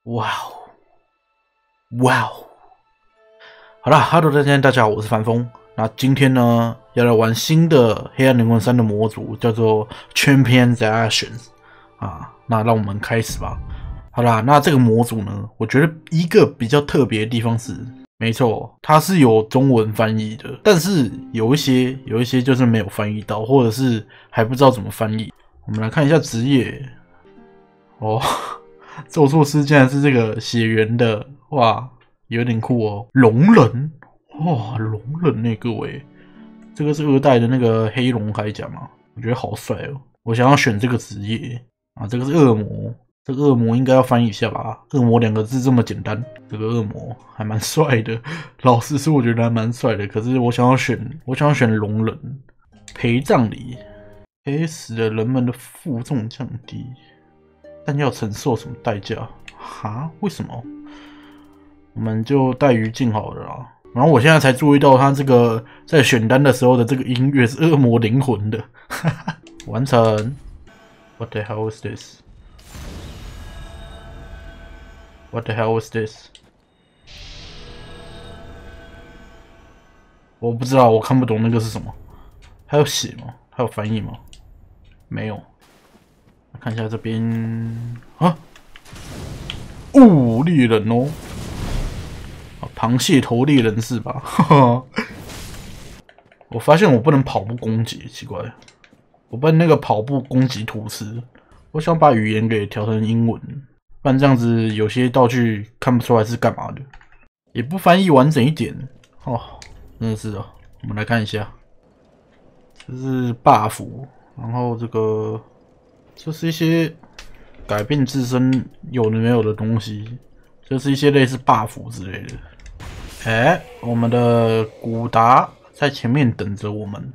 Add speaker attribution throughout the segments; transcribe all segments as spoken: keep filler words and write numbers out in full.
Speaker 1: 哇哦，哇哦！好啦 ，Hello， 大家好，我是凡风。那今天呢，要来玩新的《黑暗灵魂三》的模组，叫做 Champions Actions 啊。那让我们开始吧。好啦，那这个模组呢，我觉得一个比较特别的地方是，没错，它是有中文翻译的，但是有一些有一些就是没有翻译到，或者是还不知道怎么翻译。我们来看一下职业。哦，咒术师竟然是这个血缘的，哇，有点酷哦。龙人，哇，龙人呢、欸，各位，这个是二代的那个黑龙铠甲嘛？我觉得好帅哦。我想要选这个职业啊，这个是恶魔，这个恶魔应该要翻译一下吧？恶魔两个字这么简单，这个恶魔还蛮帅的。老实说，我觉得还蛮帅的。可是我想要选，我想要选龙人。陪葬礼可以使得人们的负重降低，但要承受什么代价？哈？为什么？我们就带鱼镜好了啦。然后我现在才注意到，他这个在选单的时候的这个音乐是恶魔灵魂的。完成。What the hell is this? What the hell is this? 我不知道，我看不懂那个是什么。还有写吗？还有翻译吗？没有。看一下这边啊，哦，猎人哦，螃蟹头猎人是吧？我发现我不能跑步攻击，奇怪，我不能那个跑步攻击图示。我想把语言给调成英文，不然这样子有些道具看不出来是干嘛的，也不翻译完整一点哦，真的是的。我们来看一下，这是 buff， 然后这个。这是一些改变自身有的没有的东西，这是一些类似 buff 之类的。哎、欸，我们的古达在前面等着我们。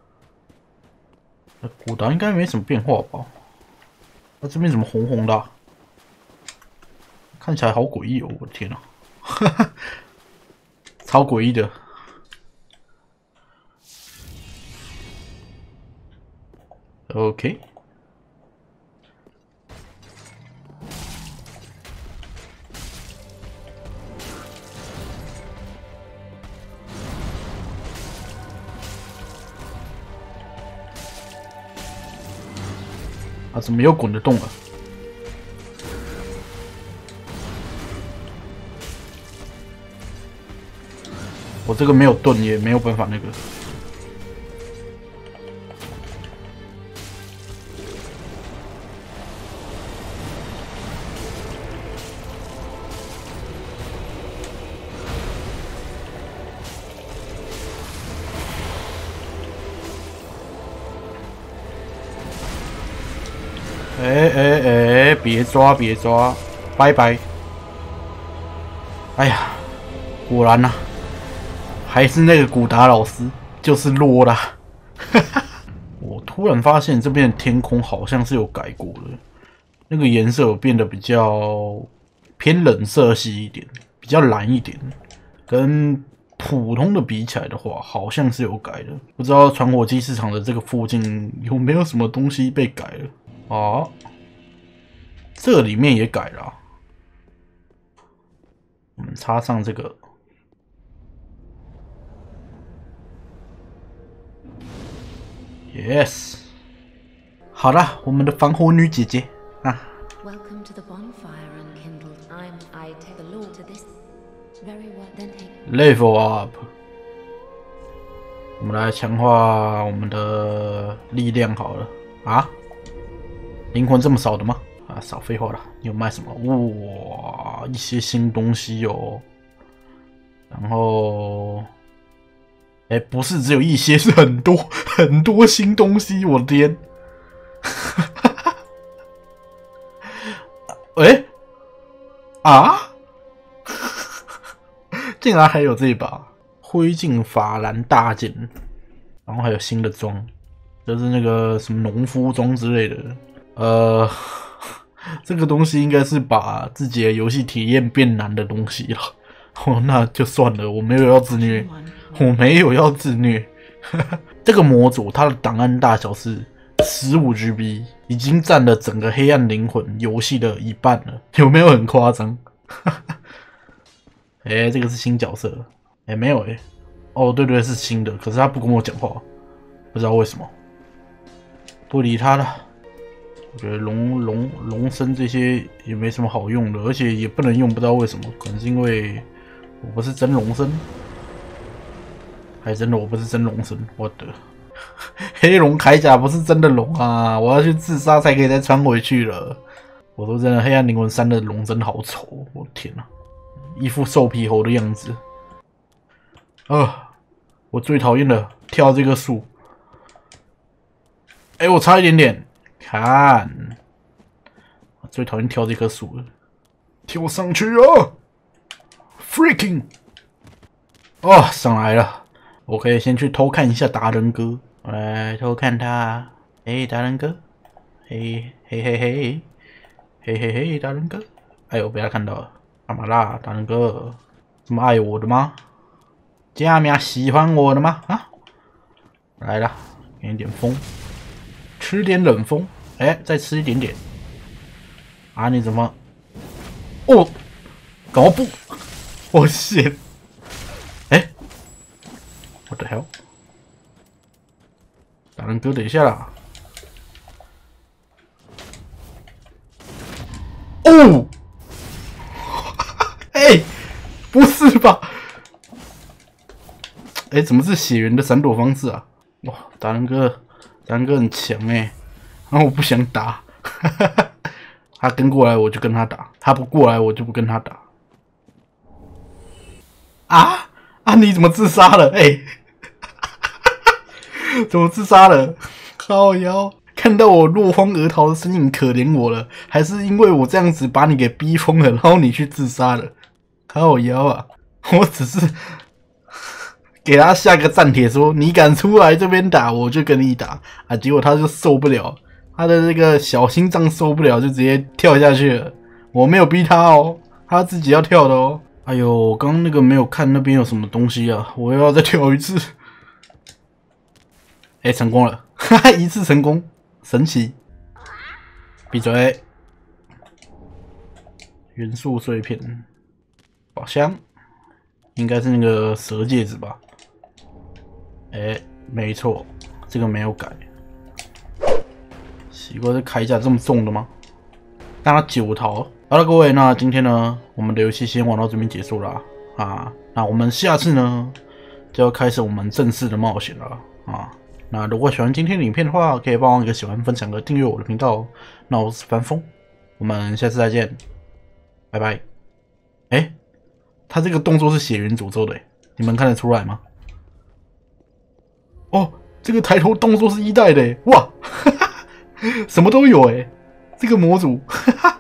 Speaker 1: 古达应该没什么变化吧？那、啊、这边怎么红红的、啊？看起来好诡异哦！我的天啊，超诡异的。OK。啊！怎么又滚得动了？我这个没有盾，也没有办法那个。哎哎哎！别抓别抓，拜拜！哎呀，果然呐、啊，还是那个古达老师，就是弱啦。我突然发现这边的天空好像是有改过的，那个颜色有变得比较偏冷色系一点，比较蓝一点，跟普通的比起来的话，好像是有改的。不知道传火机市场的这个附近有没有什么东西被改了？哦，这里面也改了、啊。我们插上这个 ，yes。好了，我们的防火女姐姐啊。Level up。我们来强化我们的力量好了啊。灵魂这么少的吗？啊，少废话了。你有卖什么？哇，一些新东西哦。然后，哎、欸，不是只有一些，是很多很多新东西。我的天！哎、欸，啊！竟然还有这一把灰烬法兰大剑，然后还有新的装，就是那个什么农夫装之类的。呃，这个东西应该是把自己的游戏体验变难的东西了。哦，那就算了，我没有要自虐，我没有要自虐。这个模组它的档案大小是十五 G B， 已经占了整个《黑暗灵魂》游戏的一半了，有没有很夸张？哎、欸，这个是新角色，哎、欸，没有哎、欸，哦，对对，是新的，可是他不跟我讲话，不知道为什么，不理他了。我觉得龙龙龙身这些也没什么好用的，而且也不能用，不知道为什么，可能是因为我不是真龙身，还真的我不是真龙身，我的。黑龙铠甲不是真的龙啊！我要去自杀才可以再穿回去了。我说真的，《黑暗灵魂三》的龙真的好丑，我的天哪、啊，一副瘦皮猴的样子。啊！我最讨厌的跳这个树。哎、欸，我差一点点，看，我最讨厌跳这棵树了。跳上去啊 ！Freaking！ 哦，上来了。我可以先去偷看一下达人哥。我来偷看他，嘿，达人哥，嘿，嘿嘿嘿，嘿嘿嘿，达人哥，哎呦，被他看到了，干嘛啦，达人哥，这么爱我的吗？家苗喜欢我的吗？啊，来了，给你点风，吃点冷风，哎、欸，再吃一点点。啊，你怎么？哦，搞不，我shit，哎 ，what the hell？达人哥，等一下啦！哦，哎、欸，不是吧？哎、欸，怎么是血缘的闪躲方式啊？哇，达人哥，达人哥很强哎、欸！然后我不想打，他跟过来我就跟他打，他不过来我就不跟他打。啊啊！你怎么自杀了？哎、欸！怎么自杀了？靠腰！看到我落荒而逃的身影，可怜我了，还是因为我这样子把你给逼疯了，然后你去自杀了？靠腰啊！我只是给他下个战帖说，你敢出来这边打，我就跟你打啊！结果他就受不了，他的那个小心脏受不了，就直接跳下去了。我没有逼他哦，他自己要跳的哦。哎呦，我刚刚那个没有看那边有什么东西啊，我又要再跳一次。哎、欸，成功了！哈哈，一次成功，神奇！闭嘴！元素碎片，宝箱，应该是那个蛇戒指吧？哎、欸，没错，这个没有改。奇怪，这铠甲这么重的吗？大九桃。好了，各位，那今天呢，我们的游戏先玩到这边结束了啊。啊那我们下次呢，就要开始我们正式的冒险了啊。那如果喜欢今天的影片的话，可以帮我一个喜欢、分享和订阅我的频道。那我是凡风，我们下次再见，拜拜。哎、欸，他这个动作是血缘诅咒的，你们看得出来吗？哦，这个抬头动作是一代的，哇，哈哈，什么都有哎，这个模组，哈哈。